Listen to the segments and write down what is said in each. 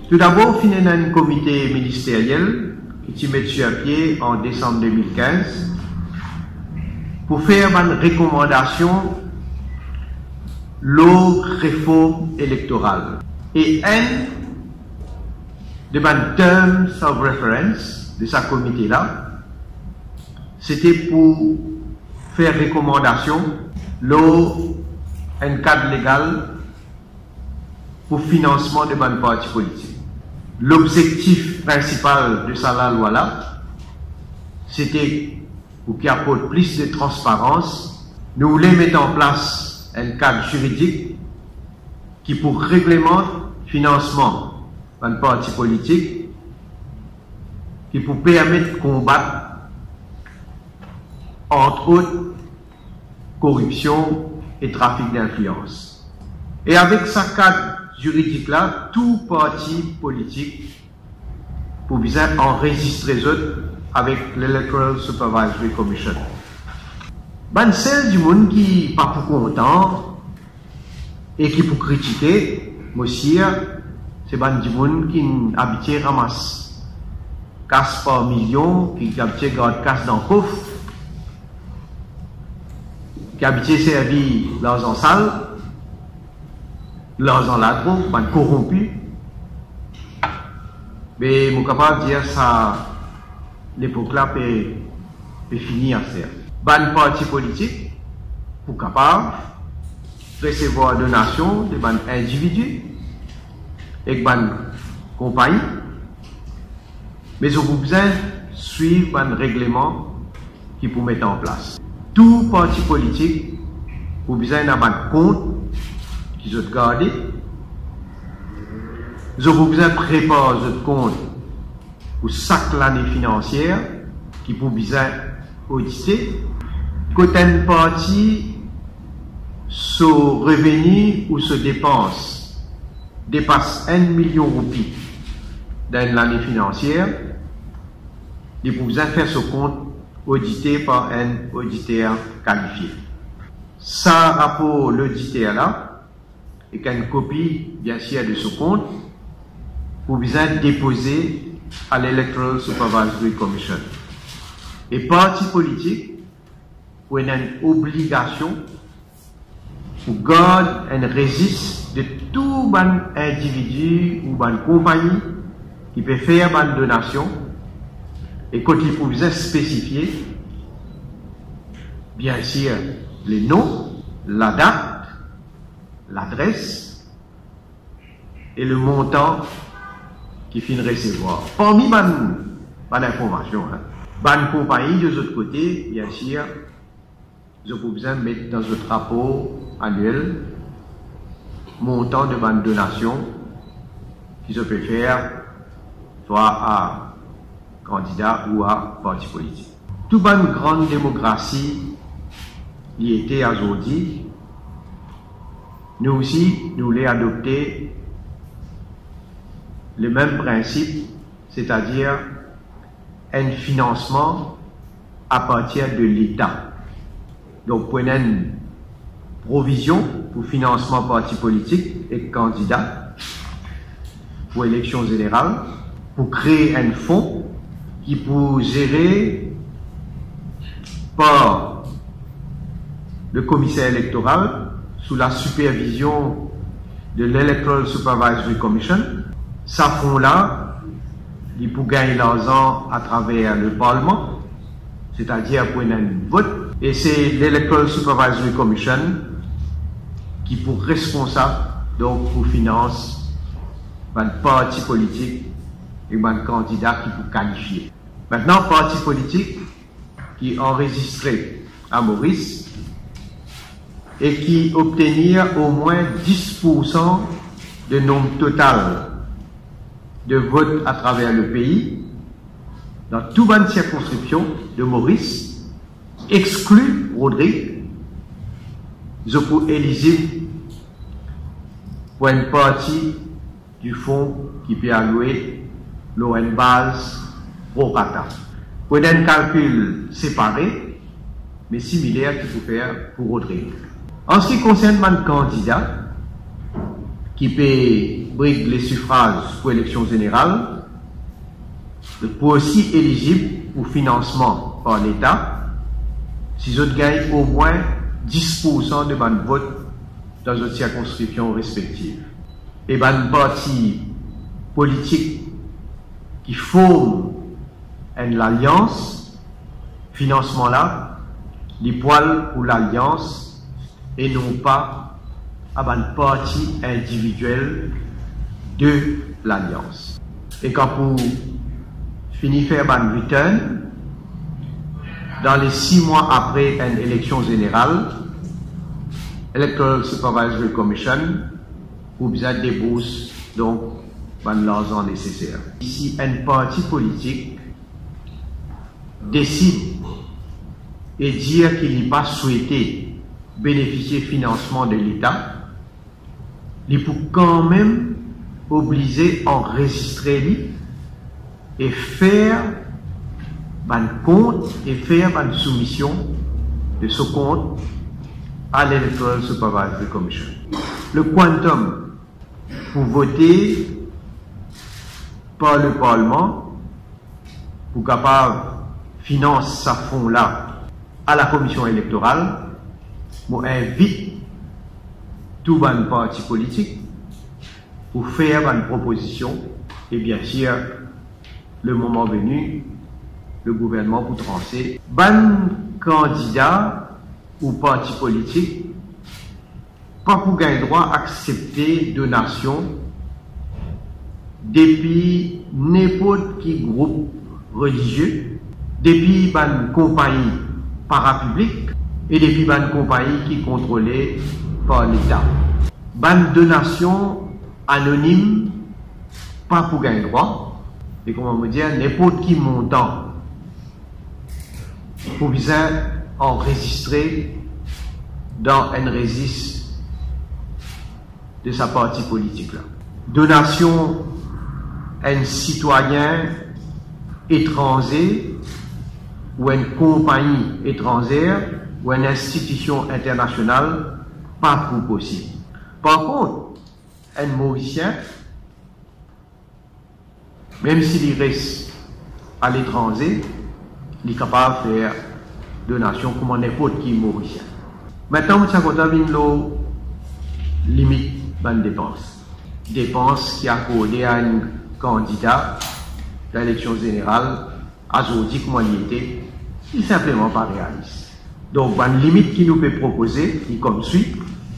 Tout d'abord, il y a un comité ministériel qui s'est mis sur pied en décembre 2015 pour faire une recommandation la réforme électorale. Et un de mes terms of reference de ce comité-là, c'était pour faire recommandation un cadre légal pour financement de bonnes partis politiques. L'objectif principal de cette loi-là, c'était pour qu'il apporte plus de transparence. Nous voulons mettre en place un cadre juridique qui pour réglementer le financement d'un parti politique, qui pour permettre de combattre, entre autres, corruption et trafic d'influence. Et avec ce cadre juridique-là, tout parti politique pour bien enregistrer avec l'Electoral Supervisory Commission. Ben, celle du monde qui n'est pas pour content et qui pour critiquer, monsieur, c'est ben du monde qui habite ramasse casse par millions, qui habite garde casse dans le coffre, qui habite servi l'argent sale, l'argent ladron, ben corrompu. Mais je suis capable de dire ça, l'époque là peut finir à faire. Ben parti politique, pour capable de recevoir donations de ben individus et ben compagnie, mais on a besoin de suivre un règlement qui peut mettre en place. Tout parti politique a besoin d'avoir un compte qui sont gardés. Ils ont besoin de préparer ce compte pour chaque année financière qui peut besoin auditer. Quand un parti, ce revenu ou ce dépense dépasse 1 million de roupies dans l'année financière, il peut besoin faire ce compte audité par un auditeur qualifié. Ça rapport l'auditeur là, et qu'une copie bien sûr de ce compte, pour besoin déposer à l'Electoral Supervisory Commission. Et parti politique, pour une obligation pour garder un registre de tout bon individu ou bonne compagnie qui peut faire une donation et quand il peut spécifier bien sûr les noms, la date, l'adresse et le montant qui finit de recevoir. Parmi les informations, bonne compagnie de l'autre côté, bien sûr, je peux besoin de mettre dans votre rapport annuel montant de bonne donation qui se peut faire soit à candidat ou à parti politique. Toute bonne grande démocratie y était aujourd'hui. Nous aussi, nous voulons adopter le même principe, c'est-à-dire un financement à partir de l'État. Donc, pour une provision pour financement parti politique et candidat pour élection générale, pour créer un fonds qui peut gérer par le commissaire électoral sous la supervision de l'Electoral Supervisory Commission. Ce fonds-là, il peut gagner l'argent à travers le Parlement, c'est-à-dire pour un vote. Et c'est l'Electoral Supervisory Commission qui est responsable donc pour finance un parti politique et un candidat qui peut qualifier. Maintenant, parti politique qui est enregistré à Maurice et qui obtenir au moins 10% de nombre total de votes à travers le pays, dans toute bonne circonscription de Maurice, exclu Rodrigue, je peux éligible pour une partie du fonds qui peut allouer l'ON base pro rata. Pour un calcul séparé, mais similaire qu'il faut faire pour Rodrigue. En ce qui concerne mon candidat, qui peut brigue les suffrages pour l'élection générale, pour aussi éligible pour financement par l'État, si ils gagnent au moins 10% de ban vote dans une circonscription respective. Et ban parti politique qui forme une alliance, financement là, les poils pour l'alliance et non pas à ban parti individuel de l'alliance. Et quand pour finir faire ban return, dans les 6 mois après une élection générale, Electoral Supervisory Commission ou besoin des bourses, donc l'argent nécessaire. Si un parti politique décide et dire qu'il n'est pas souhaité bénéficier financement de l'État, il faut quand même obliger à enregistrer et faire un compte et faire une soumission de ce compte à l'Electoral Supervisory Commission. Le quantum pour voter par le Parlement pour capable finance sa fonds là à la commission électorale, moi invite tout un parti politique pour faire une proposition et bien sûr le moment venu le gouvernement pour trancher. Ban candidat ou parti politique pas pour gagner droit à accepter donation depuis n'importe qui groupe religieux, depuis ban compagnie parapublique et depuis ban compagnie qui est contrôlée par l'État. Ban donation anonyme pas pour gagner droit et comment me dire n'importe qui montant pour bien enregistrer dans un registre de sa partie politique là. Donation à un citoyen étranger ou à une compagnie étrangère ou à une institution internationale, pas pour possible. Par contre, un Mauricien, même s'il reste à l'étranger, il est capable de faire donation comme n'importe qui Mauricien. Maintenant, nous avons une limite de dépenses. Dépenses qui est accordée à un candidat de l'élection générale, à aujourd'hui comme il était, il n'est simplement pas réaliste. Donc, une limite qui nous peut proposer, est comme suit.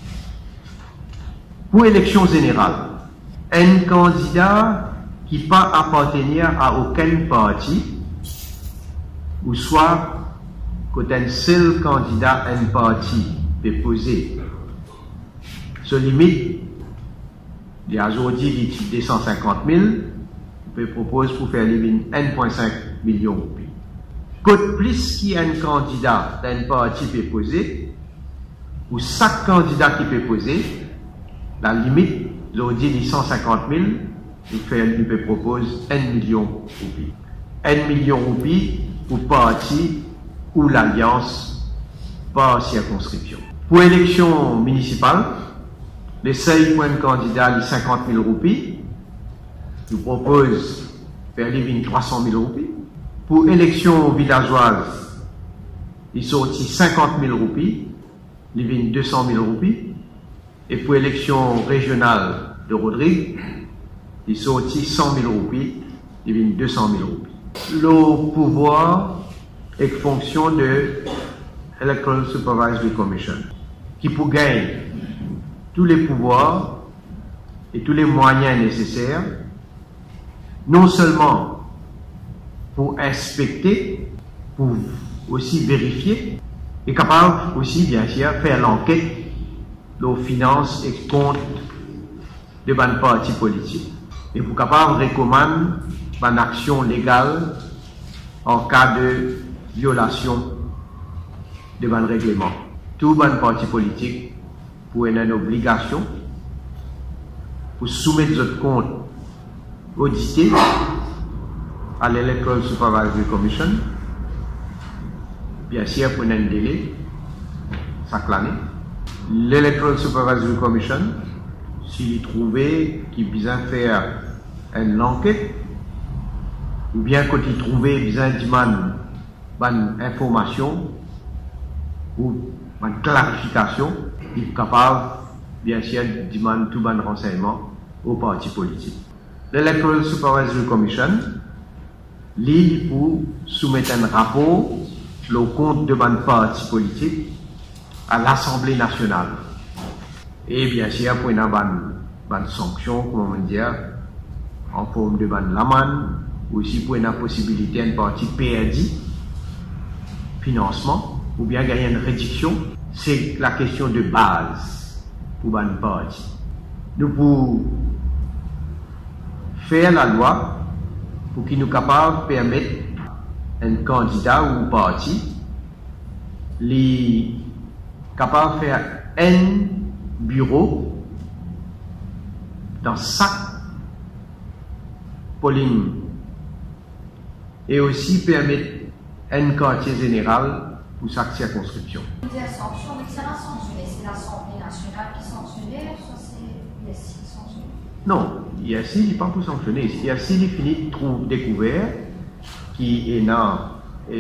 Pour l'élection générale, un candidat qui ne peut pas appartenir à aucun parti, ou soit quand un seul candidat à un parti peut poser, se limite, il y a aujourd'hui des 150 000, on peut proposer pour faire limite 1,5 million de roupies. Quand plus qu'il y a un candidat d'un parti peut poser, ou chaque candidat qui peut poser, la limite, aujourd'hui, des 150 000, il peut proposer 1 million de roupies. 1 million de roupies pour parti ou l'alliance par circonscription. Pour l'élection municipale, le seuil pour un candidat est 50 000 roupies. Nous propose de faire 300 000 roupies. Pour l'élection villageoise, il sortit 50 000 roupies, il vient 200 000 roupies. Et pour l'élection régionale de Rodrigue, il sortit 100 000 roupies, il vient 200 000 roupies. Le pouvoir est fonction de Electoral Supervisory Commission, qui pour gagner tous les pouvoirs et tous les moyens nécessaires, non seulement pour inspecter, pour aussi vérifier, et capable aussi, bien sûr, faire l'enquête aux finances et comptes de bonnes partis politiques. Et pour capable recommander une action légale en cas de violation de bon règlement. Tout bon parti politique pour une obligation pour soumettre votre compte audité à l'Electoral Supervisory Commission, bien sûr pour un délai, chaque année. L'Electoral Supervisory Commission s'il trouvait qu'il besoin faire une enquête, ou bien quand il trouvait besoin d'une information ou une clarification, il est capable, bien sûr, de demander tout bon renseignement aux partis politiques. L'Electoral Supervisory Commission, lui, pour soumettre un rapport, le compte de bon parti politique à l'Assemblée nationale. Et bien sûr, pour une bonne sanction, comment dire, en forme de bonne l'amende, aussi pour une possibilité d'un parti perdu financement, ou bien gagner une réduction, c'est la question de base pour un parti. Nous pouvons faire la loi pour qu'il nous capable de permettre un candidat ou un parti capable de faire un bureau dans chaque polling et aussi permettre un quartier général pour chaque circonscription. C'est l'Assemblée nationale qui sanctionne, soit c'est l'ISI qui sanctionne? Non, l'ISI n'est pas pour sanctionner. L'ISI est fini de découvert qui est dans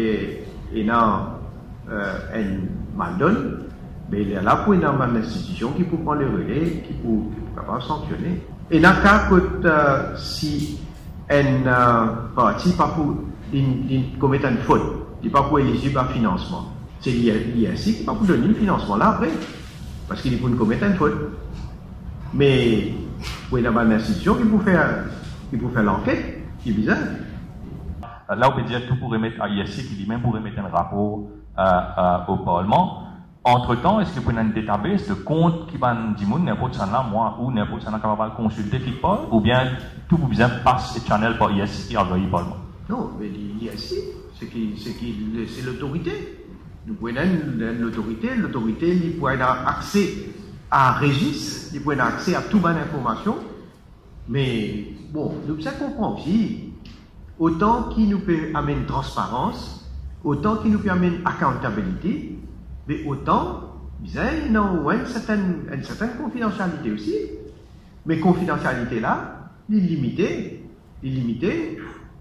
un mandon, mais il est là pour une institution qui peut prendre le relais, qui peut capable sanctionner. Et dans le cas que si un parti pas pour commettre une faute, il n'est pas pour éligible à financement, c'est l'ISI qui n'est pas pour donner le financement là après, parce qu'il est pour commettre une faute. Mais pour une institution qui peut faire l'enquête, c'est bizarre. Là, on peut dire que tout pourrait mettre à l'ISI qui lui-même pourrait mettre un rapport au Parlement. Entre-temps, est-ce que vous avez une database de comptes qui va dire n'importe ça là, moi, ou n'importe ça là, capable de consulter qui parle, ou bien tout vous besoin passe et channel par l'ISI et envoyer au Parlement? Non, mais l'ISI, c'est l'autorité. Nous pouvons l'autorité, il peut avoir accès à registre, il peut avoir accès à toute bonne information, mais bon, nous comprenons aussi, autant qu'il nous peut amener transparence, autant qu'il nous peut amener accountability, mais autant, il y a une certaine confidentialité aussi. Mais confidentialité là, il est limité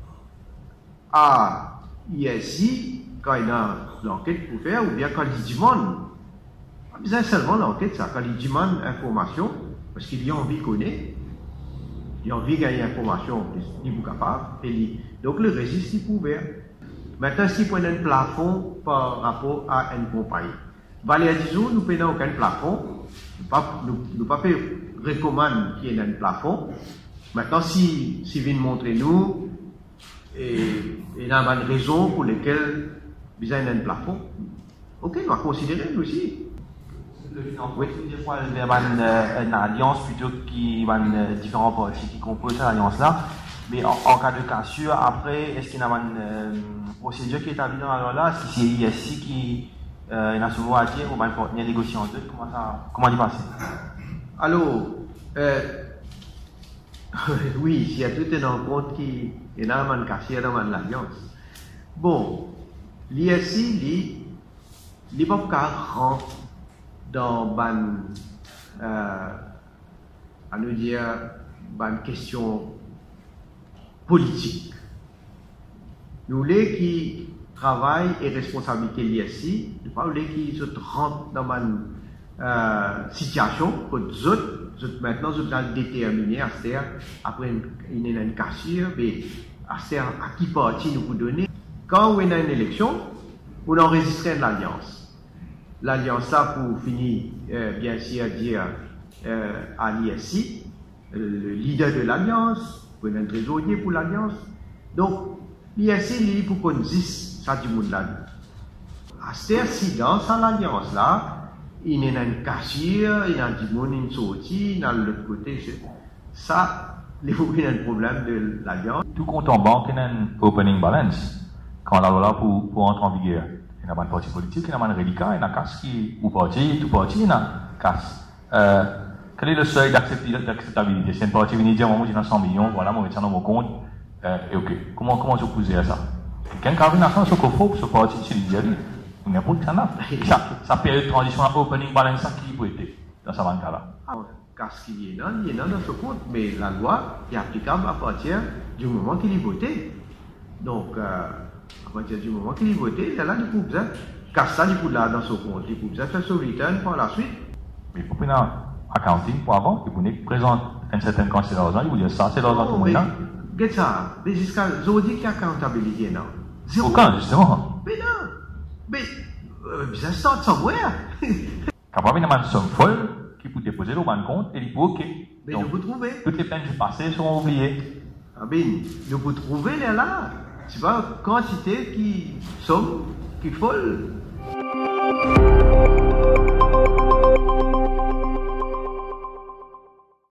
à ISI quand il y a l'enquête pour faire, ou bien quand il demande. Pas besoin seulement l'enquête, ça, quand il demande information, parce qu'il a envie de connaître, il a envie de gagner information, il est capable, donc le registre est ouvert. Maintenant, si vous prenez un plafond par rapport à une compagnie, Valéa disons, nous prenons aucun plafond, nous pas recommande qu'il y ait un plafond. Maintenant, si vient montrer nous, et il y a une raison pour laquelle il y a un plafond, ok, on va considérer nous aussi. Le financement, des fois, il y a une alliance plutôt qu'il y a différents partis qui composent cette alliance-là. Mais en cas de cassure, après, est-ce qu'il y a une procédure qui est établie dans la loi là? Est-ce que c'est l'ISI qui est dans ce mot à dire ou bien il y a une négociation entre eux? Comment y passer? Alors, oui, il y a tout un rencontre qui est dans une cassure dans l'alliance. Bon, l'ISI, il n'est pas pour rentrer dans une question politique. Nous voulons qui travaillent et responsabilité l'ISI, nous ne voulons pas qui rentrent dans une situation que les autres maintenant nous allons déterminer après une cassure, mais à qui parti nous pouvons donner. Quand on a une élection, on enregistre l'alliance. L'alliance là pour finir, bien sûr, dire à l'ISI, le leader de l'alliance, pour un trésorier pour l'alliance. Donc, l'ISI, il est pour qu'on dise ça du monde là. À si dans l'alliance là, il y a une cassure, il y a du monde qui sorti, dans l'autre côté, ça, il faut qu'il y ait un problème de l'alliance. Tout compte en banque, il y a un opening balance. Quand la loi pour entrer en vigueur, il y a un parti politique, il y a un reliquat, il y a un casse tout parti, il y a un casse. Quel est le seuil d'acceptabilité? C'est une partie qui vient dire, moi, j'ai 100 millions, voilà, moi, je mets ça dans mon compte, et ok. Comment vous posez à ça? Quelqu'un qui a une affaire sur Kofo, ce parti, c'est l'idéal. N'importe quoi. Ça période de transition à opening balance, qui peut être dans ce cas-là? qu'est-ce qu'il y a dans ce compte, mais la loi est applicable à partir du moment qu'il est voté. Donc, à partir du moment qu'il est voté, là, il faut besoin, qu'est-ce ça, il faut là dans ce compte, il faut besoin faire ce return par la suite. Mais pour faire un accounting pour avant, il faut présenter une certaine quantité d'argent, il faut dire ça, c'est l'argent tout le monde. Qu'est-ce ça? Mais jusqu'à, je dis qu'il y a accountability, non? Aucun, justement. Mais non! Mais, ça start somewhere! Quand on a une somme folle, qui peut déposer au bon compte et il peut OK. Mais nous vous trouvez. Toutes les peines du passé seront oubliées. Ah ben, nous vous trouvez là. C'est pas une quantité qui somme, qui folle.